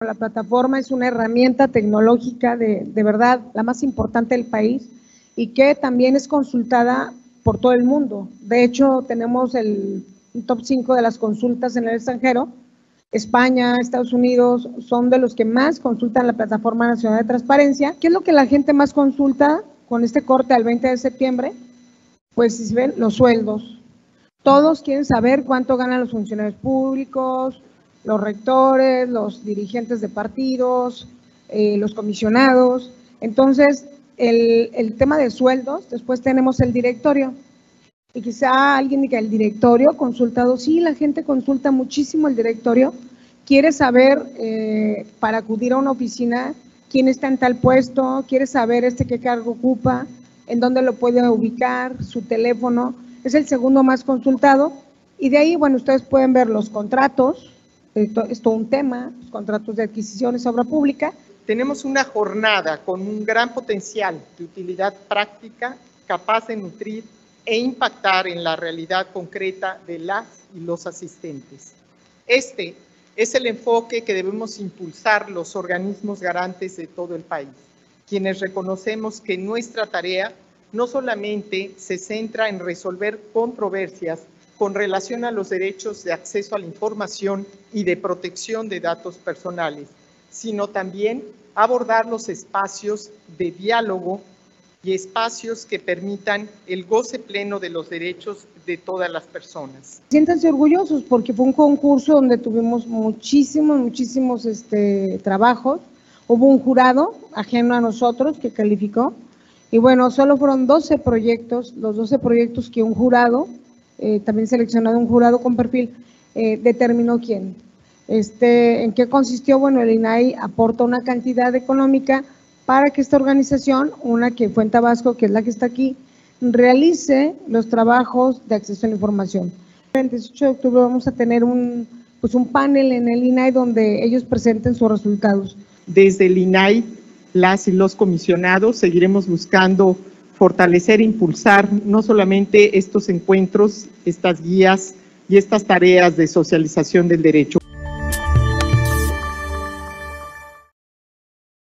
La plataforma es una herramienta tecnológica de verdad la más importante del país y que también es consultada por todo el mundo. De hecho, tenemos el top 5 de las consultas en el extranjero. España, Estados Unidos son de los que más consultan la Plataforma Nacional de Transparencia. ¿Qué es lo que la gente más consulta con este corte al 20 de septiembre? Pues si ven los sueldos. Todos quieren saber cuánto ganan los funcionarios públicos, los rectores, los dirigentes de partidos, los comisionados. Entonces, el tema de sueldos, después tenemos el directorio. Y quizá alguien diga, el directorio consultado, sí, la gente consulta muchísimo el directorio, quiere saber para acudir a una oficina quién está en tal puesto, quiere saber qué cargo ocupa, en dónde lo puede ubicar, su teléfono, es el segundo más consultado. Y de ahí, bueno, ustedes pueden ver los contratos, es todo un tema, los contratos de adquisiciones, obra pública. Tenemos una jornada con un gran potencial de utilidad práctica, capaz de nutrir e impactar en la realidad concreta de las y los asistentes. Este es el enfoque que debemos impulsar los organismos garantes de todo el país, quienes reconocemos que nuestra tarea no solamente se centra en resolver controversias con relación a los derechos de acceso a la información y de protección de datos personales, sino también abordar los espacios de diálogo y espacios que permitan el goce pleno de los derechos de todas las personas. Siéntanse orgullosos porque fue un concurso donde tuvimos muchísimos trabajos. Hubo un jurado ajeno a nosotros que calificó y bueno, solo fueron 12 proyectos, los 12 proyectos que un jurado, también seleccionado un jurado con perfil, determinó quién. ¿En qué consistió? Bueno, el INAI aporta una cantidad económica para que esta organización, una que fue en Tabasco, que es la que está aquí, realice los trabajos de acceso a la información. El 18 de octubre vamos a tener un panel en el INAI donde ellos presenten sus resultados. Desde el INAI, las y los comisionados seguiremos buscando fortalecer e impulsar no solamente estos encuentros, estas guías y estas tareas de socialización del derecho.